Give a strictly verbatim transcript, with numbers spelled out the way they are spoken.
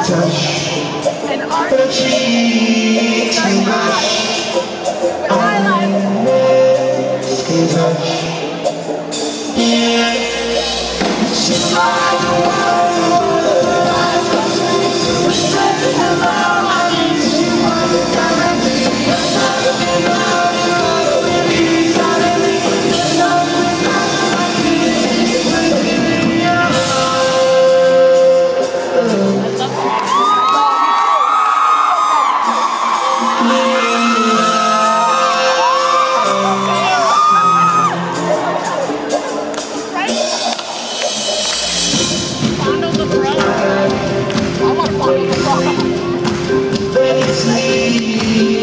touch the cheeks you brush. Our lips can touch. She's like a world of life. We said hello, I miss you all the time. You're suddenly loud, you're with me suddenly. There's nothing like it with you. Let it sleep.